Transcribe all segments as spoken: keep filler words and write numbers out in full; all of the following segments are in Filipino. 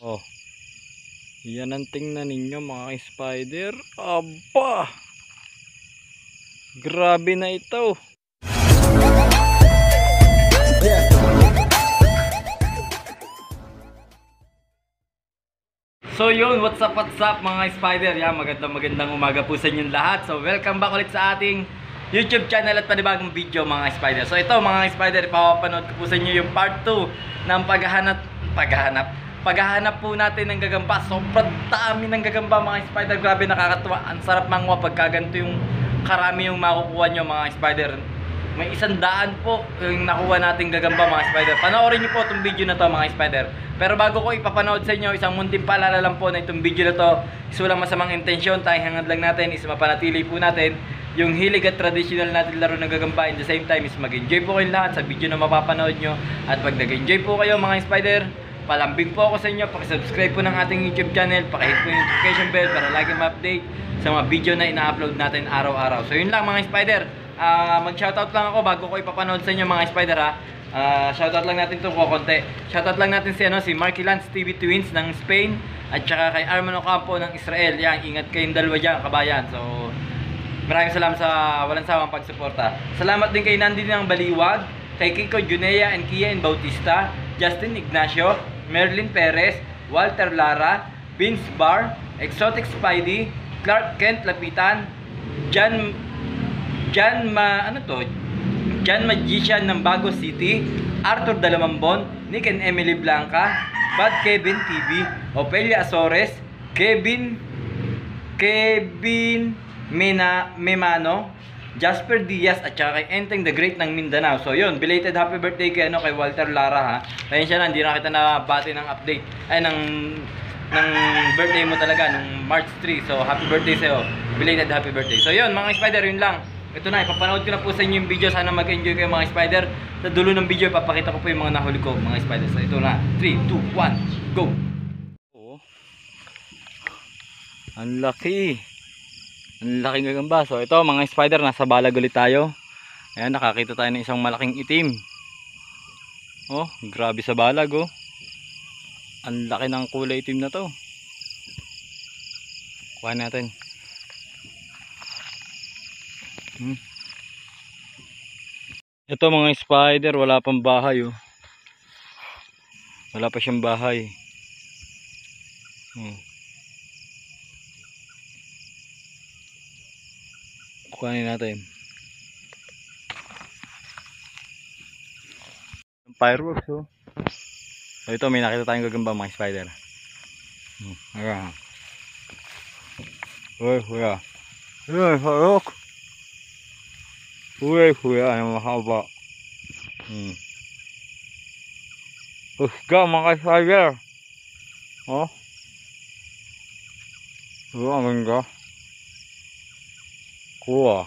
Oh, yan ang tingnan ninyo mga spider. Aba, grabe na ito. So yun, what's up, what's up mga spider. Yan, magandang magandang umaga po sa inyong lahat. So welcome back ulit sa ating YouTube channel at panibagong video mga spider. So ito mga spider, ipapanood ko po sa inyo yung part two ng paghahanap paghahanap paghahanap po natin ng gagamba. Sobrang dami ng gagamba mga spider. Grabe, nakakatuwa. Ang sarap manguha pagka ganito yung karami yung makukuha nyo mga spider. May isang daan po yung nakuha nating gagamba mga spider. Panoorin nyo po itong video na to mga spider. Pero bago ko ipapanood sa inyo, isang munting paalala lang po na itong video na to is walang masamang intensyon. Tayong hangad lang natin is mapanatili po natin yung hilig at traditional natin laro ng gagamba. In the same time is mag-enjoy po kayo lahat sa video na mapapanood nyo. At pag nag-enjoy po kayo mga spider, palambing po ako sa inyo. Pakisubscribe po ng ating YouTube channel, pakihit po yung notification bell para lagi ma-update sa mga video na ina-upload natin araw-araw. So yun lang mga spider. Uh, mag-shoutout lang ako bago ko ipapanood sa inyo mga spider ha. Uh, shoutout lang natin ito ko konti. Shoutout lang natin si ano si Marky Lance T V Twins ng Spain at saka kay Arman Ocampo ng Israel. Yan, ingat kayong dalawa diyan, kabayan. So maraming salamat sa walang sawang pagsuporta. Salamat din kay Nandi ng Baliwag, kay Kiko Junea and Kian Bautista, Justin Ignacio, Merlin Perez, Walter Lara, Vince Bar, Exotic Spidey, Clark Kent Lapitan, Jan Jan Ma ano to? Jan Magician ng Bago City, Arthur Dalamambon, Nick and Emily Blanca, Bad Kevin T V, Opelia Azores, Kevin Kevin Mena Memano, Jasper Diaz at saka kay Enteng the Great ng Mindanao. So yun, belated happy birthday kay ano kay Walter Lara ha. Ayun siya na, hindi na kita nabati ng update ay ng ng birthday mo talaga nung March three. So happy birthday sa iyo. Belated happy birthday. So yun mga spider, yun lang. Ito na, ipapanood ko na po sa inyo yung video. Sana mag-enjoy kayo mga spider. Sa dulo ng video, ipapakita ko po yung mga nahuli ko mga spider. So ito na, three, two, one, go! Oh, ang laki. Ang laking gagamba. So ito mga spider, nasa balag ulit tayo. Ayan, nakakita tayo ng isang malaking itim. Oh, grabe sa balag oh. Ang laki ng kulay itim na to. Kuha natin. Hmm. Ito mga spider, wala pang bahay oh. Wala pa siyang bahay. Hmm. Kuhanin natin. Fireworks oh. So ito, may nakita tayong gagamba mga spider. Hmm. Ayan. Uy, kuya. Uy, fireworks. Uy, kuya, ano mahaba. Hmm. Usga mga spider. Oh. Uy, ang ganda. Kuha.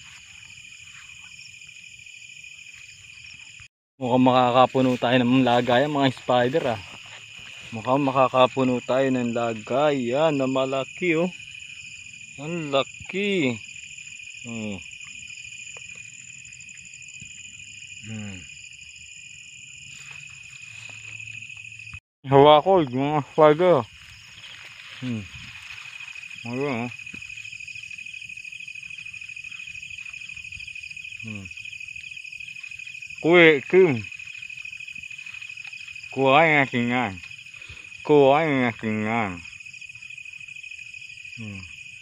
Mukhang makakapuno tayo ng lagayan mga spider ah. Mukhang makakapuno tayo ng lagayan na malaki oh. Ang laki. Hmm. Hmm. Hawa ko mga spider. Hmm. Ayun oh. Hmm. Kuya Kim. Kuha yung aking yan. Kuha yung aking yan. Hmm.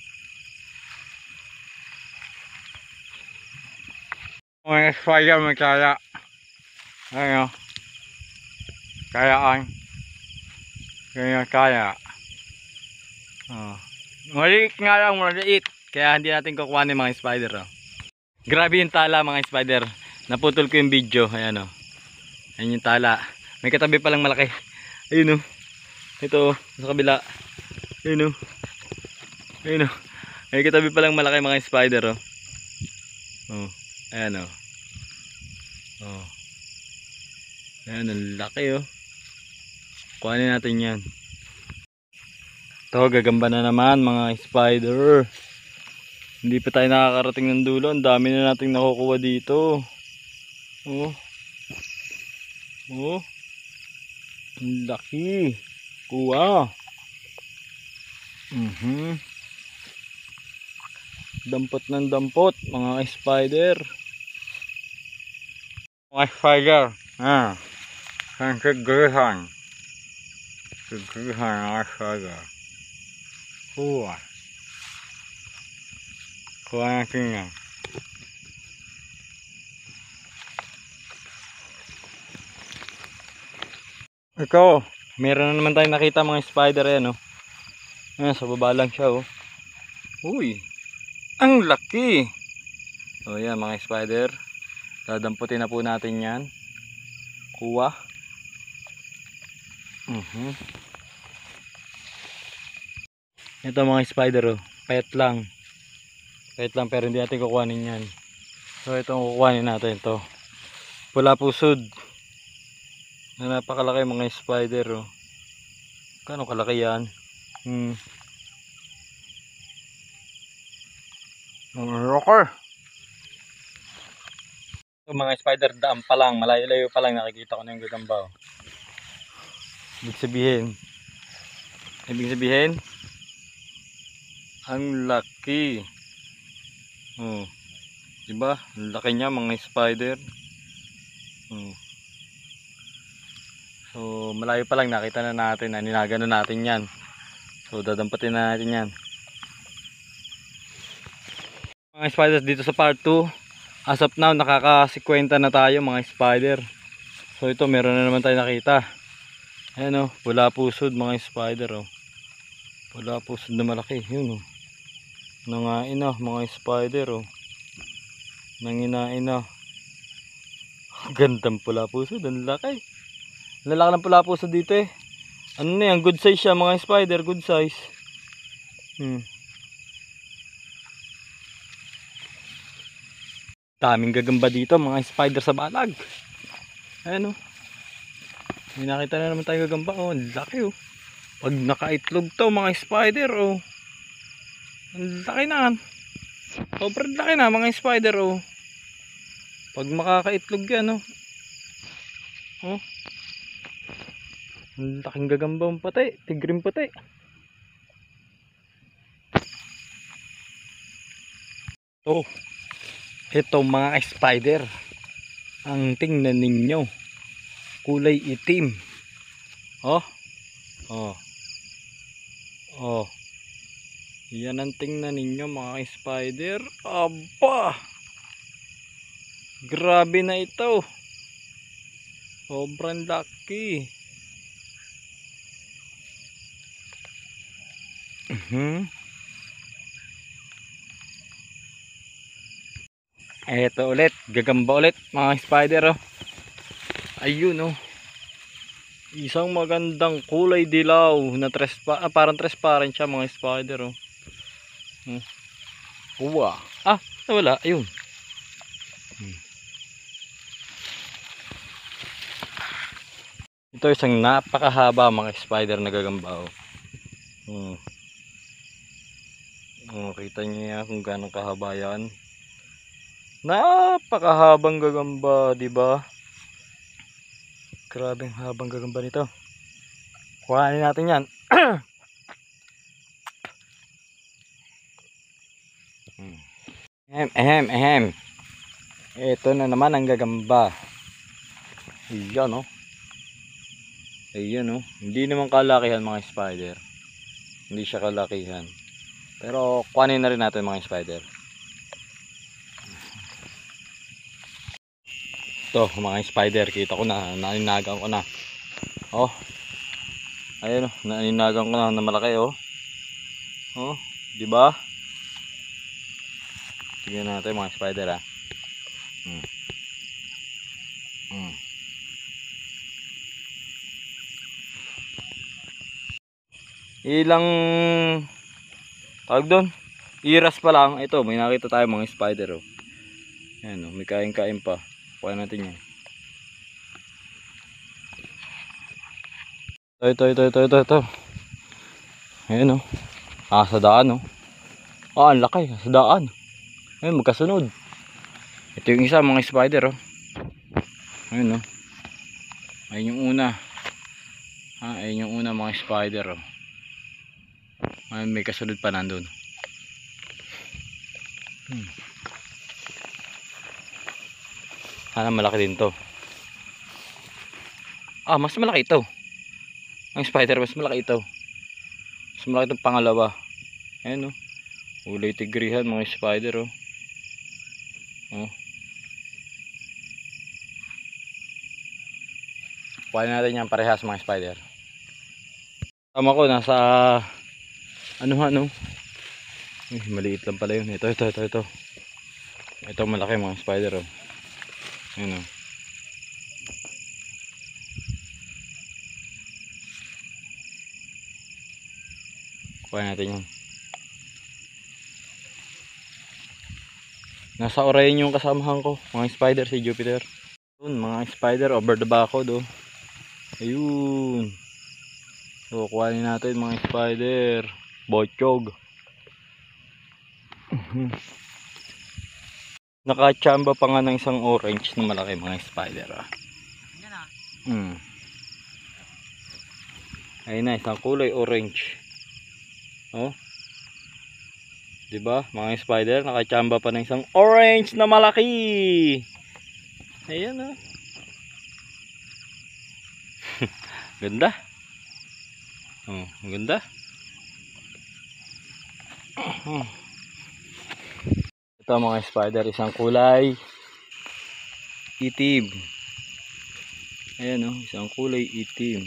Mga spider may kaya. Ayun. Kayaan. Ganyan kaya. Oh. Maliit nga lang, maliit. Kaya hindi natin kukuhanin mga spider oh. Grabe yung tala mga spider. Naputol ko yung video. Ayan o. Ayan yung tala. May katabi palang malaki. Ayun o. Ito o. Sa kabila. Ayun o. Ayun o. May katabi palang malaki mga spider o. Oh. Ayan o. Oh. Ayan. Ang laki o. Kuhanin natin yan. Ito. Gagamba na naman mga spider. Hindi pa tayo nakakarating ng dulo. Ang dami na nating nakukuha dito. Oh. Oh. Ang laki. Kuha. Mhm. Dampot ng dampot mga spider. Mga spider. Ah. Ang sigrihan. Sigrihan mga spider. Kuha. Kuha natin yan. Ikaw, meron na naman tayong nakita mga spider yan, oh. Ayan, sa baba lang siya, oh. Uy, ang laki. So yan mga spider, dadamputin na po natin yan. Kuha. uh-huh. Ito mga spider, oh. Pet lang. Pet lang pero hindi natin kukuhanin yan. So itong kukuhanin natin ito. Pula pusod. Na napakalaki mga spider, oh. Kano kalaki yan? Hmm. Rocker. So, mga spider, daan pa lang, malayo-layo pa lang nakikita ko na yung gagamba. Ibig sabihin, ibig sabihin, ang laki. Oh, diba? Ang laki niya mga spider. Oh. So, malayo pa lang nakita na natin, naninaga na natin yan. So, dadampatin na natin yan. Mga spiders dito sa part two, as of now nakaka-sikwenta na tayo mga spider. So ito meron na naman tayo nakita. Ayan, oh, pula pusod mga spider, oh. Pula pusod na malaki, yun, oh. Nangain na mga spider, oh. Nanginain na. Gandang pula pusod, ang laki. Lalaki ng pula pusod dito, eh. Ano na yan, good size siya mga spider, good size. Hmm. Daming gagamba dito mga spider sa balag. Ayan, oh. May nakita na naman tayo gagamba, oh. Laki, oh. Pag nakaitlog to mga spider, oh. Ang laki na. Sobrang laki na mga spider, oh. Pag makakaitlog yan, oh. Oh. Ang laking gagamba ang pati, tigrim pati. Oh. Ito mga spider, ang tingnan ninyo, kulay itim. Oh, oh, oh. Yan ang tingnan ninyo mga spider. Aba, grabe na ito. Sobrang laki. Uh-huh. Eto ulit, gagamba ulit mga spider, oh. Ayun, oh. Isang magandang kulay dilaw na trespa, ah, parang transparent siya mga spider, oh. Hmm. Uwa. Ah, nawala, ayun. Hmm. Ito isang napakahaba mga spider na gagamba, oh. Hmm. Oh, kita niyo yan kung gaano kahaba yan. Napakahabang gagamba, di ba? Grabeng habang gagamba nito. Kuhanin natin 'yan. Ehem, ehem, ehem. Ito na naman ang gagamba. Ayan, oh. Ayan, oh. Hindi naman kalakihan mga spider. Hindi siya kalakihan. Pero kuhanin na rin natin mga spider. Ito mga spider, kita ko na, naninagan ko na. Oh. Ayun, oh, naninagan ko na na malaki, oh. Oh, di ba? Tingnan natin mga spider, ah. Hmm. Hmm. Ilang tawag doon? Iras pa lang. Ito, may nakita tayo mga spider, oh. Ayan, oh, may kain-kain pa. Kuha natin yan. Ito, ito, ito, ito, ito. Ayan, oh. Ah, sa daan, oh. Ah, ang laki. Sa daan. Ayan, magkasunod. Ito yung isa, mga spider, oh. Ayan, oh. Ayun yung una. Ah, ayun yung una mga spider oh. Ay, may kasunod pa nandun. Hmm. Sana malaki din to. Ah, mas malaki ito. Ang spider mas malaki ito. Mas malaki itong pangalawa. Ayan oh. Ulay tigrihan mga spider oh. Oh. Kuhain natin yan parehas mga spider. Tama ko nasa ano ano. Ay, maliit lang pala yun. Ito ito ito ito. Ito malaki mga spider oh. Ayan oh. Kuhain natin yan. Nasa orayin yung kasamahan ko mga spider, si Jupiter. Yun, mga spider over the backwood oh. Ayun. So kuhanin natin mga spider. Bochog. Nakachamba pa nga ng isang orange na malaki mga spider ah. Hmm. Ayun na, isang kulay orange. Oh. Diba mga spider, nakachamba pa ng isang orange na malaki. Ayan oh. Ganda. Oh, ganda. Oh. Ito mga spider, isang kulay itim. Ayan oh, isang kulay itim.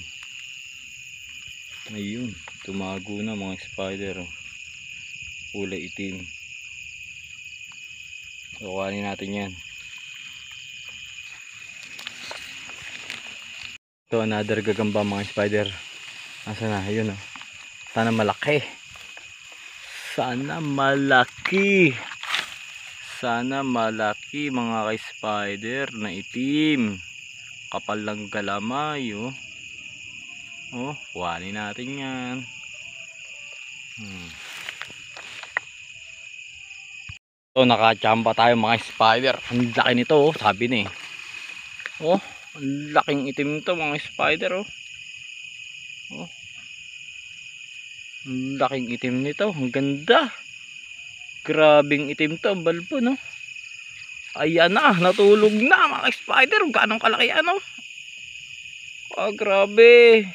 Ayun, tumago na mga spider oh. Kulay itim. So kuhanin natin yan. Ito another gagamba mga spider. Asa na? Ayun oh. Sana malaki. Sana malaki. Sana malaki mga ka-spider na itim. Kapal lang galamay oh. Oh, kuhanin natin yan. Hmm. So nakachamba tayo mga spider. Ang laki nito oh, sabi ni. Oh, ang laking itim nito mga spider oh. Oh. Ang laking itim nito, ang ganda. Grabing itim to, ang balbo no. Ayan na, natulog na mga spider. Ganong kalaki ano. Ah, grabe.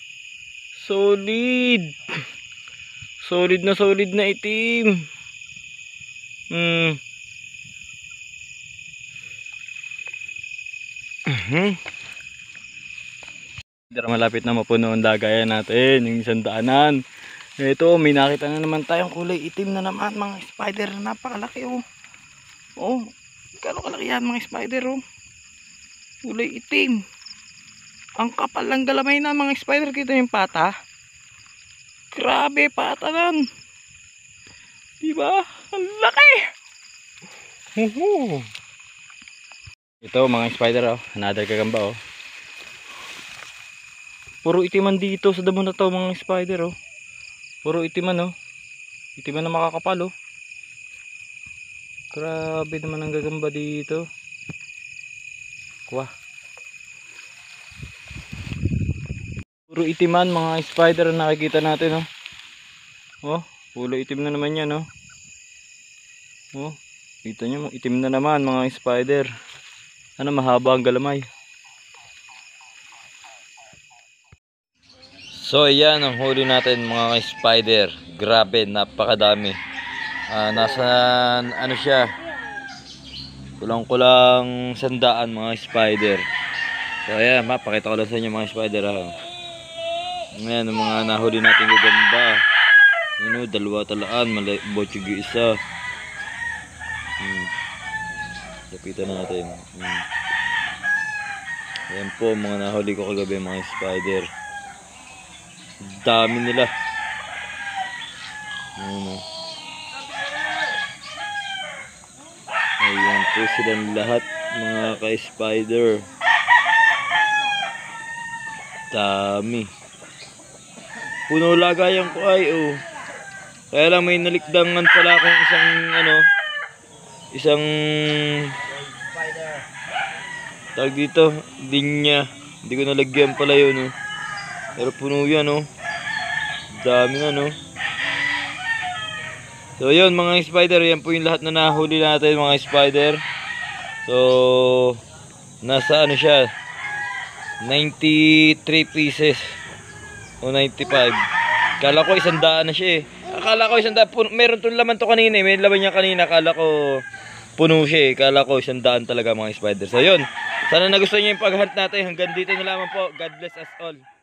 Solid. Solid na solid na itim. Hmm. Mhm. Malapit na mapuno ang dagayan natin, yung isang daanan. Ito, may nakita na naman tayong kulay itim na naman mga spider. Napakalaki oh. Oh, gano'ng kalaki yan mga spider oh. Kulay itim. Ang kapal lang galamay na mga spider. Kita yung pata. Grabe pata nan. Diba? Ang laki. Huhu. Ito mga spider oh. Another gagamba oh. Puro itiman dito sa damo na to mga spider oh. Puro itiman oh. Itiman na makakapal oh. Grabe naman ang gagamba dito. Kuha. Puro itiman mga spider ang nakikita natin oh. Oh, puro itim na naman yan oh. Oh, kita nyo itim na naman mga spider. Sana mahaba ang galamay. So ayan ang huli natin mga spider. Grabe, napakadami. Uh, nasa ano siya, kulang-kulang sandaan mga spider. So ayan, mapakita ko lang sa inyo mga spider ha. Ayan ang mga nahuli natin gagamba. Ano, dalawa talaan, bochog isa. Hmm. Lapitan natin. Hmm. Ayan po mga nahuli ko kagabi mga spider. Dami nila. Ayan o. Ayan po silang lahat mga ka-spider. Dami. Puno lagayan ko ay oh. Kaya lang may nalikdangan pala akong isang ano, isang tawag dito, linya. Hindi ko nalagyan pala yun oh. Pero puno yan, oh. Dami nga, no. So, yun, mga spider. Yan po yung lahat na nahuli natin, mga spider. So, nasa ano siya? ninety-three pieces. O ninety-five. Akala ko isang daan na siya, eh. Akala ko isang daan. Meron tong laman to kanina, eh. May laman niya kanina. Akala ko puno siya, eh. Akala ko isang daan talaga, mga spider. So, yun. Sana nagustuhan niyo yung paghunt natin. Hanggang dito na lamang po. God bless us all.